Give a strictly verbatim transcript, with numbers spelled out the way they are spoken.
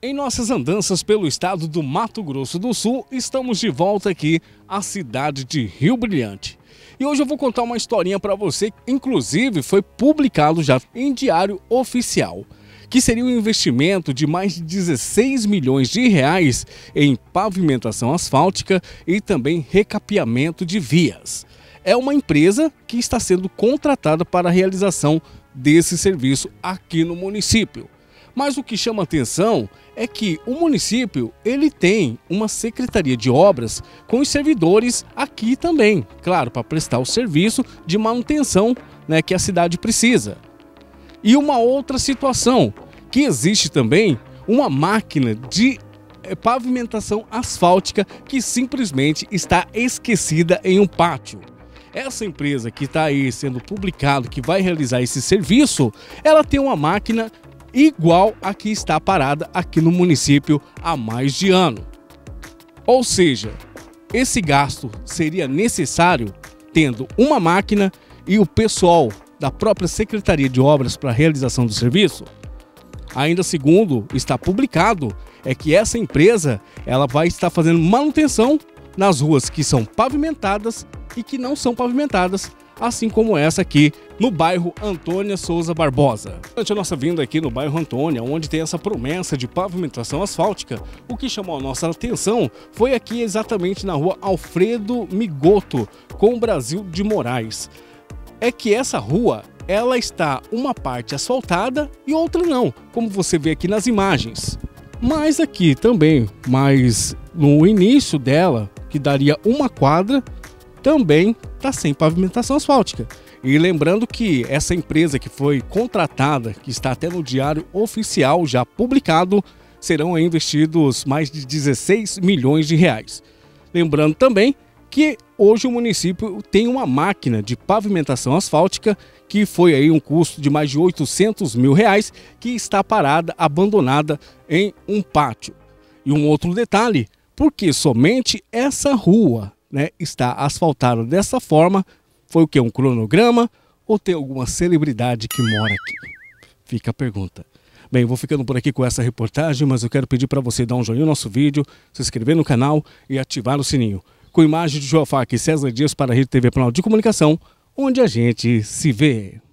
Em nossas andanças pelo estado do Mato Grosso do Sul, estamos de volta aqui à cidade de Rio Brilhante. E hoje eu vou contar uma historinha para você, inclusive foi publicado já em Diário Oficial, que seria um investimento de mais de dezesseis milhões de reais em pavimentação asfáltica e também recapeamento de vias. É uma empresa que está sendo contratada para a realização desse serviço aqui no município. Mas o que chama atenção é que o município ele tem uma secretaria de obras com os servidores aqui também, claro, para prestar o serviço de manutenção, né, que a cidade precisa. E uma outra situação, que existe também uma máquina de pavimentação asfáltica que simplesmente está esquecida em um pátio. Essa empresa que está aí sendo publicado, que vai realizar esse serviço, ela tem uma máquina igual a que está parada aqui no município há mais de ano. Ou seja, esse gasto seria necessário tendo uma máquina e o pessoal da própria Secretaria de Obras para a realização do serviço? Ainda segundo está publicado, é que essa empresa ela vai estar fazendo manutenção nas ruas que são pavimentadas e que não são pavimentadas, assim como essa aqui no bairro Antônia Souza Barbosa. Durante a nossa vinda aqui no bairro Antônia, onde tem essa promessa de pavimentação asfáltica, o que chamou a nossa atenção foi aqui exatamente na rua Alfredo Migoto, com Brasil de Moraes. É que essa rua, ela está uma parte asfaltada e outra não, como você vê aqui nas imagens. Mas aqui também, mas no início dela, que daria uma quadra, também está sem pavimentação asfáltica. E lembrando que essa empresa que foi contratada, que está até no Diário Oficial já publicado, serão investidos mais de dezesseis milhões de reais. Lembrando também que hoje o município tem uma máquina de pavimentação asfáltica que foi aí um custo de mais de oitocentos mil reais, que está parada, abandonada em um pátio. E um outro detalhe, porque somente essa rua, né, está asfaltada dessa forma, foi o que? Um cronograma ou tem alguma celebridade que mora aqui? Fica a pergunta. Bem, vou ficando por aqui com essa reportagem, mas eu quero pedir para você dar um joinha no nosso vídeo, se inscrever no canal e ativar o sininho. Com imagem de João Fac e César Dias para a Rede T V Planalto de Comunicação, onde a gente se vê.